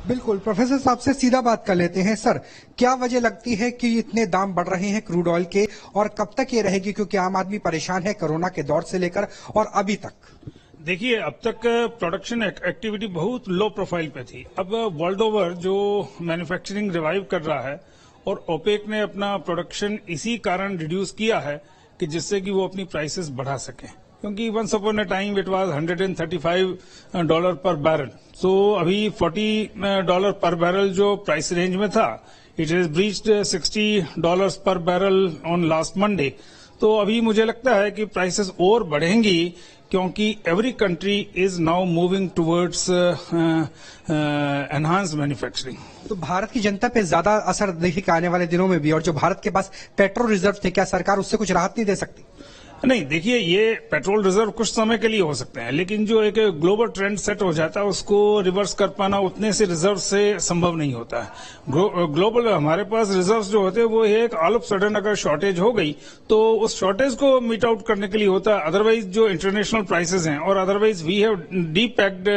बिल्कुल। प्रोफेसर साहब से सीधा बात कर लेते हैं। सर, क्या वजह लगती है कि इतने दाम बढ़ रहे हैं क्रूड ऑयल के, और कब तक ये रहेगी, क्योंकि आम आदमी परेशान है कोरोना के दौर से लेकर और अभी तक? देखिए, अब तक प्रोडक्शन एक्टिविटी बहुत लो प्रोफाइल पे थी। अब वर्ल्ड ओवर जो मैन्युफैक्चरिंग रिवाइव कर रहा है और ओपेक ने अपना प्रोडक्शन इसी कारण रिड्यूस किया है कि जिससे कि वो अपनी प्राइसेस बढ़ा सके, क्योंकि once upon a time it was $135 per barrel. सो अभी $40 पर बैरल जो प्राइस रेंज में था, इट हैज ब्रीच्ड $60 पर बैरल ऑन लास्ट मंडे। तो अभी मुझे लगता है कि प्राइसेस और बढ़ेंगी, क्योंकि every country is now moving towards enhanced manufacturing. तो भारत की जनता पे ज्यादा असर देखिए आने वाले दिनों में भी, और जो भारत के पास पेट्रोल रिजर्व थे, क्या सरकार उससे कुछ राहत नहीं दे सकती? नहीं, देखिए, ये पेट्रोल रिजर्व कुछ समय के लिए हो सकते हैं, लेकिन जो एक ग्लोबल ट्रेंड सेट हो जाता है उसको रिवर्स कर पाना उतने से रिजर्व से संभव नहीं होता है। ग्लोबल हमारे पास रिजर्व जो होते हैं वो एक ऑल ऑफ सडन अगर शॉर्टेज हो गई तो उस शॉर्टेज को मीट आउट करने के लिए होता है। अदरवाइज जो इंटरनेशनल प्राइसेज हैं, और otherwise we have depegged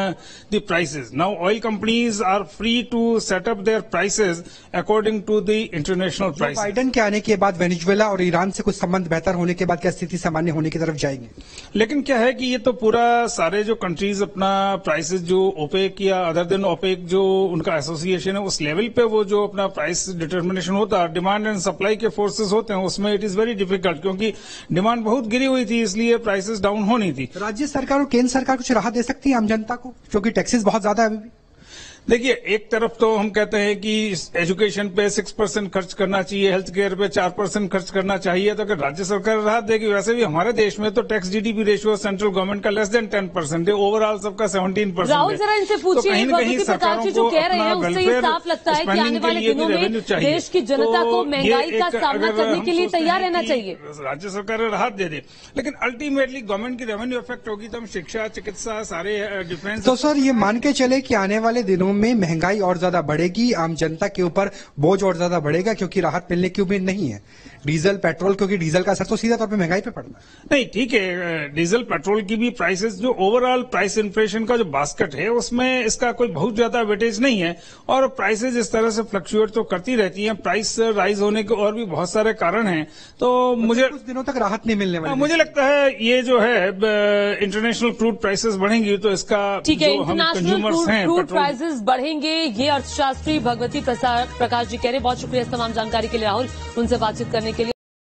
the prices. Now oil companies are free to set up their prices according to the international price. Biden के आने के बाद वेनेजुएला और ईरान से कुछ संबंध बेहतर होने के बाद क्या स्थिति सामान्य होने की तरफ जाएगी? लेकिन क्या है कि ये तो पूरा सारे जो कंट्रीज अपना प्राइसेस जो ओपेक या अदर देन ओपेक जो उनका एसोसिएशन है उस लेवल पे वो जो अपना प्राइस डिटर्मिनेशन होता है, डिमांड एंड सप्लाई के फोर्सेस होते हैं, उसमें इट इज वेरी डिफिकल्ट, क्योंकि डिमांड बहुत गिरी हुई थी, इसलिए प्राइसेस डाउन होनी थी। राज्य सरकार और केंद्र सरकार कुछ राहत दे सकती है आम जनता को, क्योंकि टैक्सेस बहुत ज्यादा है अभी भी? देखिए, एक तरफ तो हम कहते हैं कि एजुकेशन पे 6% खर्च करना चाहिए, हेल्थ केयर पे 4% खर्च करना चाहिए, तो अगर राज्य सरकार राहत देगी। वैसे भी हमारे देश में तो tax GDP ratio central government का लेस देन 10% है, ओवरऑल सबका 17%। राहुल, जरा इनसे पूछिए, कहीं ना कहीं सरकारों जो कह रहे हैं उससे ये साफ लगता है कि आने वाले दिनों में देश की जनता को महंगाई का सामना करने के लिए तैयार रहना चाहिए। राज्य सरकार राहत दे दे, लेकिन अल्टीमेटली गवर्नमेंट की रेवेन्यू इफेक्ट होगी, तो हम शिक्षा, चिकित्सा, सारे डिफेंस। तो सर, ये मान के चले कि आने वाले दिनों में महंगाई और ज्यादा बढ़ेगी, आम जनता के ऊपर बोझ और ज्यादा बढ़ेगा, क्योंकि राहत मिलने की उम्मीद नहीं है। डीजल, पेट्रोल, क्योंकि डीजल का असर तो सीधा तौर पे महंगाई पे पड़ता है। नहीं, ठीक है, डीजल पेट्रोल की भी प्राइसेस, जो ओवरऑल प्राइस इन्फ्लेशन का जो बास्केट है उसमें इसका कोई बहुत ज्यादा वेटेज नहीं है, और प्राइसेस इस तरह से फ्लक्चुएट तो करती रहती हैं। प्राइस राइज होने के और भी बहुत सारे कारण हैं, तो मुझे कुछ दिनों तक राहत नहीं मिलने वाली। मुझे लगता है ये जो है इंटरनेशनल क्रूड प्राइसेस बढ़ेंगी तो इसका ठीक है, इंटरनेशनल क्रूड प्राइसेस बढ़ेंगे, ये अर्थशास्त्री भगवती प्रकाश जी कह रहे हैं। बहुत शुक्रिया इस तमाम जानकारी के लिए राहुल, उनसे बातचीत करने के लिए।